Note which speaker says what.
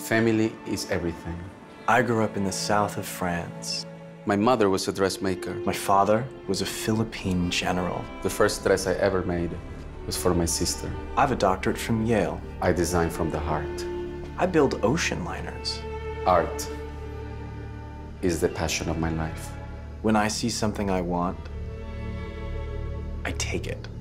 Speaker 1: Family is everything.
Speaker 2: I grew up in the south of France.
Speaker 1: My mother was a dressmaker.
Speaker 2: My father was a Philippine general.
Speaker 1: The first dress I ever made was for my sister.
Speaker 2: I have a doctorate from Yale.
Speaker 1: I design from the heart.
Speaker 2: I build ocean liners.
Speaker 1: Art is the passion of my life.
Speaker 2: When I see something I want, I take it.